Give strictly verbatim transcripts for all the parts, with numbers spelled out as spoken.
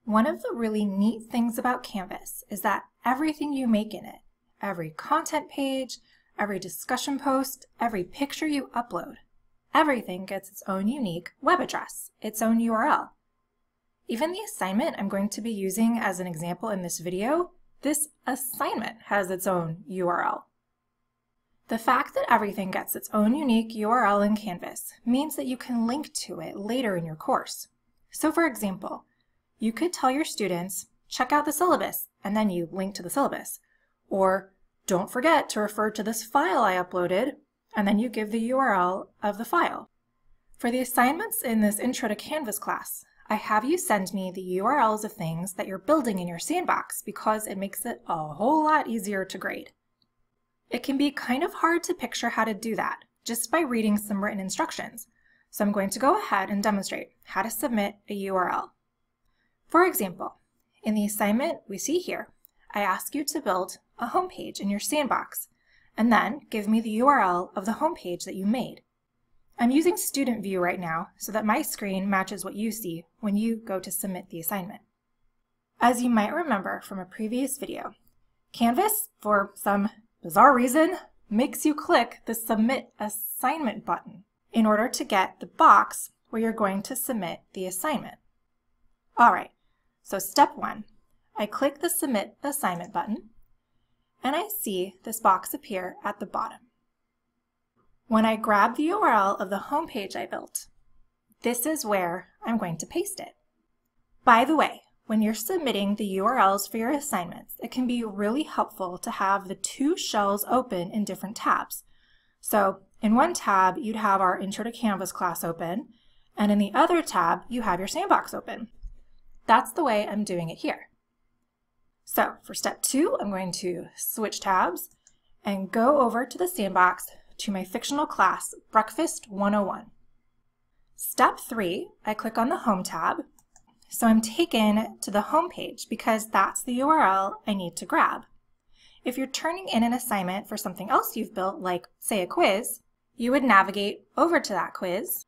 One of the really neat things about Canvas is that everything you make in it, every content page, every discussion post, every picture you upload, everything gets its own unique web address, its own U R L. Even the assignment I'm going to be using as an example in this video, this assignment has its own U R L. The fact that everything gets its own unique U R L in Canvas means that you can link to it later in your course. So for example, you could tell your students, check out the syllabus, and then you link to the syllabus. Or don't forget to refer to this file I uploaded, and then you give the U R L of the file. For the assignments in this Intro to Canvas class, I have you send me the U R Ls of things that you're building in your sandbox because it makes it a whole lot easier to grade. It can be kind of hard to picture how to do that just by reading some written instructions, so I'm going to go ahead and demonstrate how to submit a U R L. For example, in the assignment we see here, I ask you to build a homepage in your sandbox and then give me the U R L of the homepage that you made. I'm using Student View right now so that my screen matches what you see when you go to submit the assignment. As you might remember from a previous video, Canvas, for some bizarre reason, makes you click the Submit Assignment button in order to get the box where you're going to submit the assignment. Alright, so step one, I click the Submit Assignment button, and I see this box appear at the bottom. When I grab the U R L of the homepage I built, this is where I'm going to paste it. By the way, when you're submitting the U R Ls for your assignments, it can be really helpful to have the two shells open in different tabs. So in one tab, you'd have our Intro to Canvas class open, and in the other tab, you have your sandbox open. That's the way I'm doing it here. So for step two, I'm going to switch tabs and go over to the sandbox to my fictional class, Breakfast one oh one. Step three, I click on the Home tab. So I'm taken to the home page because that's the U R L I need to grab. If you're turning in an assignment for something else you've built, like say a quiz, you would navigate over to that quiz,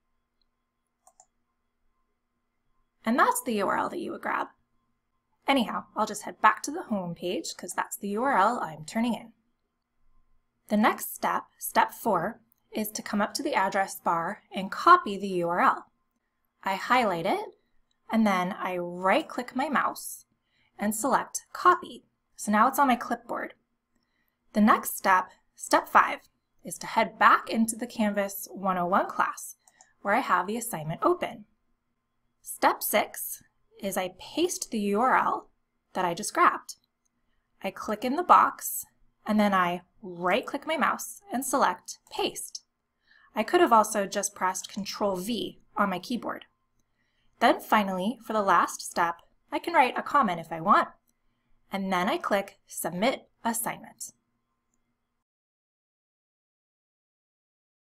and that's the U R L that you would grab. Anyhow, I'll just head back to the home page because that's the U R L I'm turning in. The next step, step four, is to come up to the address bar and copy the U R L. I highlight it, and then I right-click my mouse and select Copy. So now it's on my clipboard. The next step, step five, is to head back into the Canvas one oh one class where I have the assignment open. Step six is I paste the U R L that I just grabbed. I click in the box and then I right-click my mouse and select Paste. I could have also just pressed control V on my keyboard. Then finally, for the last step, I can write a comment if I want, and then I click Submit Assignment.